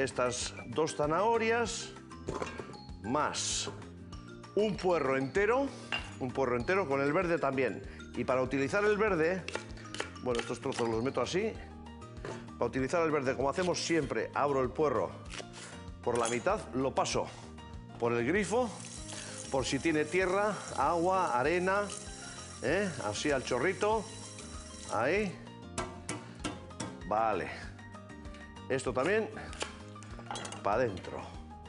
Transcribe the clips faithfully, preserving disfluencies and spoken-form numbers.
estas dos zanahorias, más un puerro entero, un puerro entero con el verde también. Y para utilizar el verde, bueno, estos trozos los meto así. Para utilizar el verde, como hacemos siempre, abro el puerro por la mitad, lo paso por el grifo, por si tiene tierra, agua, arena, ¿eh? Así al chorrito, ahí. Vale. Esto también para adentro.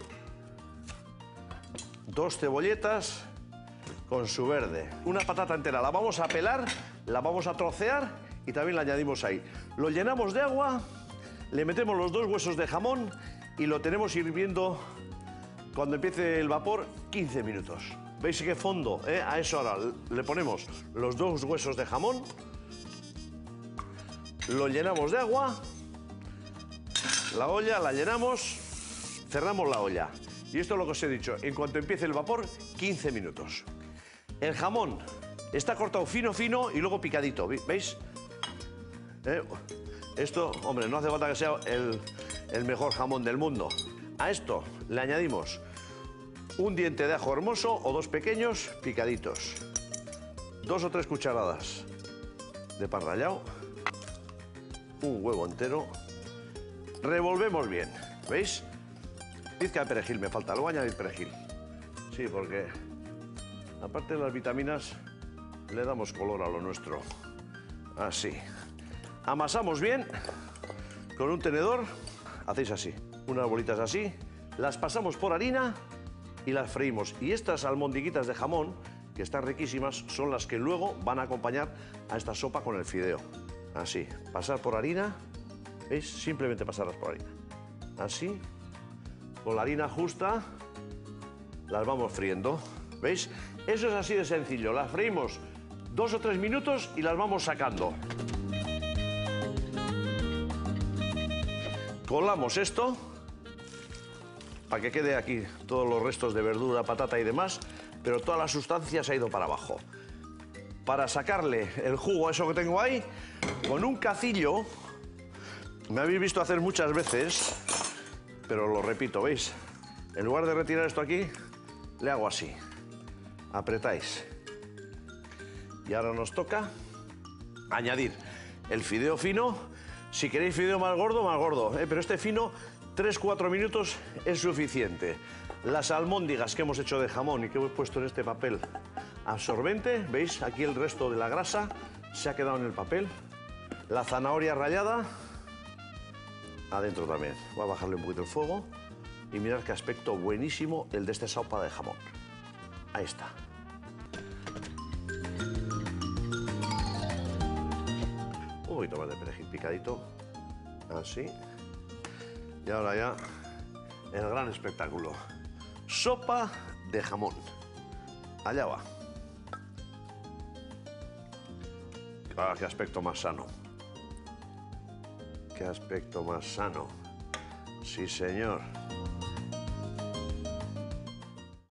Dos cebolletas con su verde. Una patata entera, la vamos a pelar, la vamos a trocear y también la añadimos ahí. Lo llenamos de agua, le metemos los dos huesos de jamón y lo tenemos hirviendo cuando empiece el vapor quince minutos. ¿Veis qué fondo? ¿Eh? A eso ahora le ponemos los dos huesos de jamón, lo llenamos de agua, la olla la llenamos, cerramos la olla. Y esto es lo que os he dicho, en cuanto empiece el vapor, quince minutos. El jamón está cortado fino, fino y luego picadito, ¿veis? ¿Eh? Esto, hombre, no hace falta que sea el, el mejor jamón del mundo. A esto le añadimos un diente de ajo hermoso o dos pequeños picaditos. Dos o tres cucharadas de pan rallado. Un huevo entero. Revolvemos bien, ¿veis? Pizca de perejil me falta, luego añadir perejil. Sí, porque aparte de las vitaminas le damos color a lo nuestro. Así. Amasamos bien con un tenedor, hacéis así, unas bolitas así, las pasamos por harina y las freímos. Y estas almondiguitas de jamón, que están riquísimas, son las que luego van a acompañar a esta sopa con el fideo. Así, pasar por harina, ¿veis? Simplemente pasarlas por harina. Así, con la harina justa, las vamos friendo, ¿veis? Eso es así de sencillo, las freímos dos o tres minutos y las vamos sacando. Colamos esto, para que quede aquí todos los restos de verdura, patata y demás, pero toda la sustancia se ha ido para abajo. Para sacarle el jugo a eso que tengo ahí, con un cacillo, me habéis visto hacer muchas veces, pero lo repito, ¿veis? En lugar de retirar esto aquí, le hago así. Apretáis. Y ahora nos toca añadir el fideo fino. Si queréis fideo más gordo, más gordo, ¿eh? Pero este fino, tres cuatro minutos es suficiente. Las almóndigas que hemos hecho de jamón y que hemos puesto en este papel absorbente, ¿veis? Aquí el resto de la grasa se ha quedado en el papel. La zanahoria rallada, adentro también. Voy a bajarle un poquito el fuego y mirad qué aspecto buenísimo el de esta sopa de jamón. Ahí está. Un poquito más de perejil picadito, así. Y ahora ya el gran espectáculo. Sopa de jamón. Allá va. Ah, qué aspecto más sano. Qué aspecto más sano. Sí, señor.